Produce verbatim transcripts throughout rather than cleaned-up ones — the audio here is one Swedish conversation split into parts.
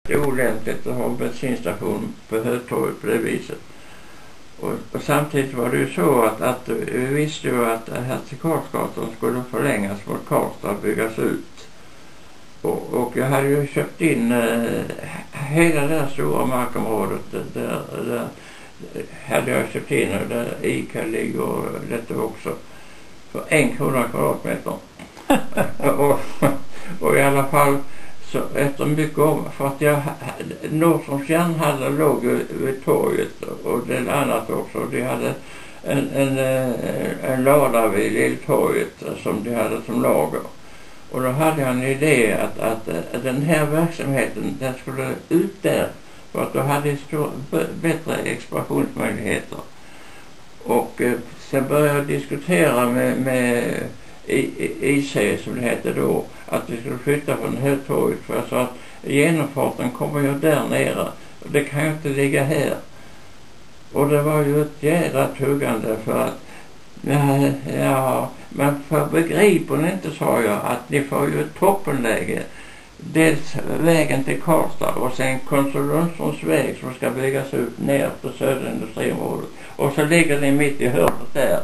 olämpligt att ha en bensinstation på Hötorget på det viset. Och, och samtidigt var det ju så att, att vi visste ju att Hertig-Karlsgatan skulle förlängas mot Karlstad och byggas ut. Och, och jag hade ju köpt in eh, hela det här stora markområdet. Där, där hade jag köpt in och där Ica ligger och detta också. För en krona kvadratmeter. och, och i alla fall så efter mycket om, för att jag Nordströms järnhandel låg vid torget och det annat också. De hade en, en, en lada vid Lilltorget som de hade som lager. Och då hade jag en idé att, att, att den här verksamheten den skulle ut där för att då hade jag stor, bättre expansionsmöjligheter. Och eh, sen började jag diskutera med, med I C som det hette då att vi skulle flytta från Hötorget för jag sa att genomfarten kommer ju där nere och det kan ju inte ligga här. Och det var ju ett jävla tuggande för att ja, ja men för begriper ni inte, sa jag, att ni får ju ett toppenläge. Dels vägen till Karlstad och sen Konsul väg som ska byggas ut ner på södra industriområdet. Och så ligger ni mitt i hörnet där.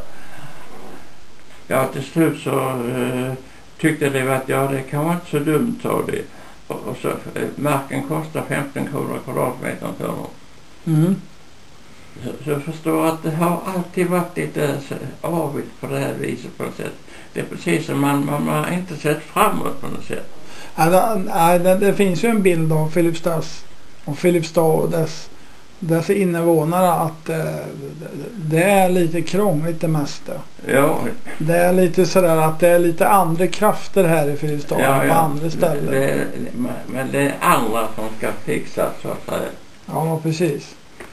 Ja, till slut så uh, tyckte de att ja, det kan vara inte så dumt, sa de. Och, och så uh, marken kostar femton kronor kvadratmeter för dem. Mm. Så, så jag förstår att det har alltid varit lite avigt på det här viset på något sätt. Det är precis som man, man har inte sett framåt på något sätt. Ja, det, det finns ju en bild av Filipstads och Filipstad och dess, dess invånare att eh, det är lite krångligt det mesta. Ja. Det är lite sådär att det är lite andra krafter här i Filipstad ja, på ja. andra ställen. Det, det, men det är andra som ska fixa så att säga. Ja, precis.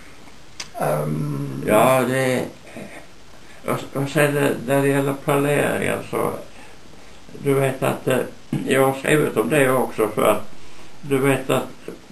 Um, ja, det och, och sen det, när det gäller planeringen så du vet att jag har skrivit om det också för att du vet att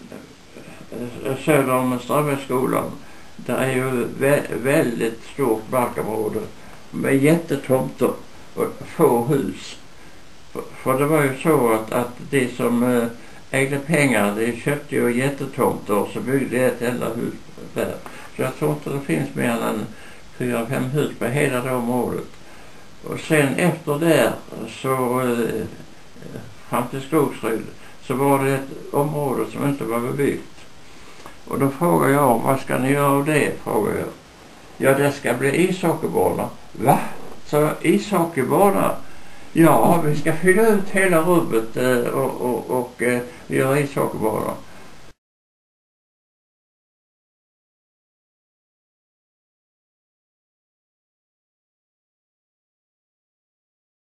söder om Strömbergsskolan där är ju vä- väldigt stort markområde med jättetomter och få hus. För, för det var ju så att, att de som ägde pengar de köpte ju jättetomter och så byggde ett enda hus där. Så jag tror inte det finns mer än fyra, fem hus på hela det området. Och sen efter det så eh, fram till Skogsryd så var det ett område som inte var bebyggt. Och då frågar jag, vad ska ni göra av det? Frågar jag. Ja, det ska bli ishockeybanor. Va? Så ishockeybanor? Ja, vi ska fylla ut hela rummet eh, och, och, och eh, göra ishockeybanor.